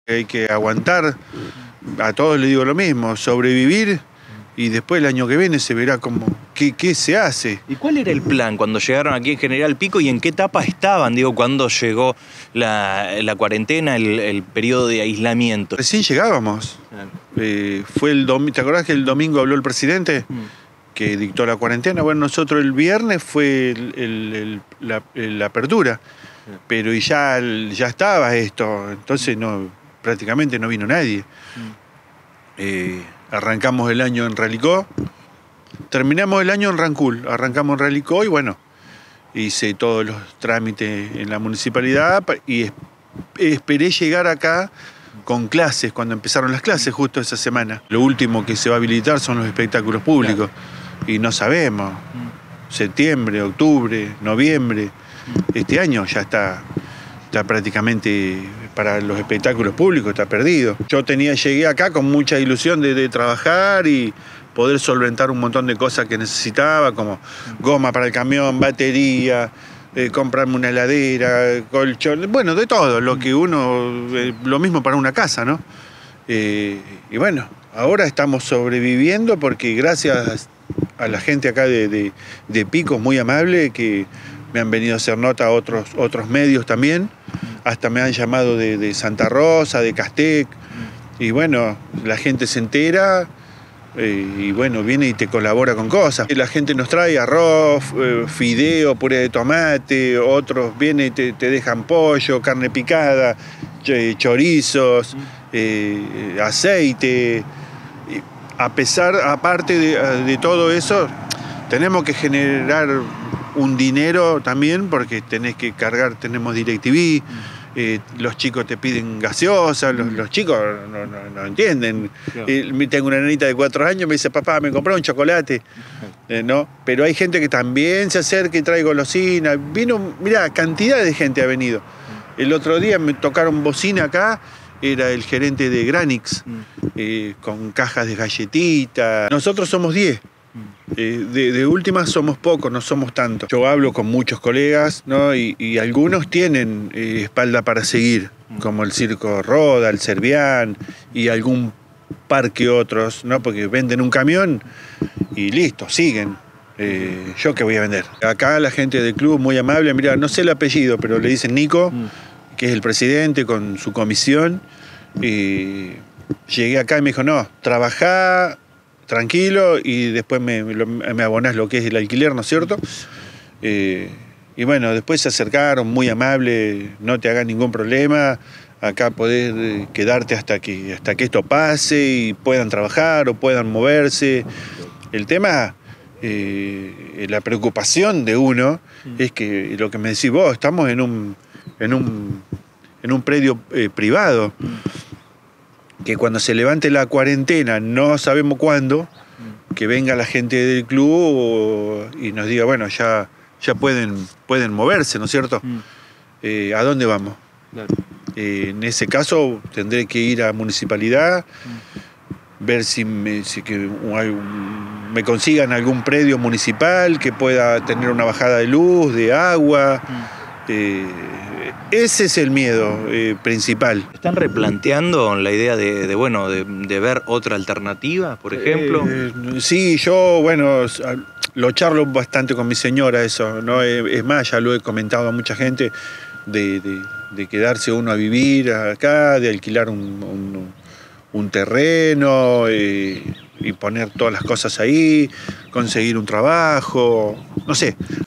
Hay que aguantar, a todos les digo lo mismo, sobrevivir y después el año que viene se verá qué se hace. ¿Y cuál era el plan cuando llegaron aquí en General Pico y en qué etapa estaban, digo, cuando llegó la cuarentena, el periodo de aislamiento? Recién llegábamos. Fue el domingo, ¿te acordás que el domingo habló el presidente? Que dictó la cuarentena. Bueno, nosotros el viernes fue la apertura, pero ya estaba esto, entonces prácticamente no vino nadie. Arrancamos el año en Ralicó, terminamos el año en Rancul, arrancamos en Ralicó y bueno, hice todos los trámites en la municipalidad y esperé llegar acá con clases, cuando empezaron las clases justo esa semana. Lo último que se va a habilitar son los espectáculos públicos. Y no sabemos, septiembre, octubre, noviembre, este año ya está prácticamente para los espectáculos públicos, está perdido. Llegué acá con mucha ilusión de trabajar y poder solventar un montón de cosas que necesitaba, como goma para el camión, batería, comprarme una heladera, colchón, bueno, de todo, lo mismo para una casa, ¿no? Y bueno, ahora estamos sobreviviendo porque gracias a la gente acá de Pico, muy amable, que me han venido a hacer nota otros medios también, hasta me han llamado de Santa Rosa, de Castec, y bueno, la gente se entera y bueno, viene y te colabora con cosas. La gente nos trae arroz, fideo, puré de tomate, otros vienen y te dejan pollo, carne picada, chorizos, aceite. Aparte de todo eso, tenemos que generar un dinero también porque tenés que cargar, tenemos DirecTV, los chicos te piden gaseosa, los chicos no entienden. Claro. Tengo una nenita de 4 años, me dice, papá, me compré un chocolate. ¿No? Pero hay gente que también se acerca y trae golosina. Mirá, cantidad de gente ha venido. El otro día me tocaron bocina acá, era el gerente de Granix, con cajas de galletitas. Nosotros somos 10. De última somos pocos, no somos tantos. Yo hablo con muchos colegas, ¿no? y algunos tienen espalda para seguir, como el Circo Roda, el Servián y algún par que otros, ¿no? Porque venden un camión y listo, siguen. ¿Yo qué voy a vender? Acá la gente del club muy amable, mira, no sé el apellido, pero le dicen Nico, que es el presidente con su comisión. Llegué acá y me dijo, no, trabajá tranquilo y después me abonás lo que es el alquiler, ¿no es cierto? Y bueno, después se acercaron, muy amable, no te hagas ningún problema, acá podés quedarte hasta que esto pase y puedan trabajar o puedan moverse. El tema, la preocupación de uno es que, lo que me decís vos, estamos en un predio privado, que cuando se levante la cuarentena, no sabemos cuándo, que venga la gente del club y nos diga, bueno, ya pueden moverse, ¿no es cierto? ¿A dónde vamos? Claro. En ese caso tendré que ir a municipalidad, ver si me consigan algún predio municipal que pueda tener una bajada de luz, de agua. Ese es el miedo principal. ¿Están replanteando la idea de ver otra alternativa, por ejemplo? Sí, yo, bueno, lo charlo bastante con mi señora eso, ¿no? Es más, ya lo he comentado a mucha gente, de quedarse uno a vivir acá, de alquilar un terreno y poner todas las cosas ahí, conseguir un trabajo, no sé,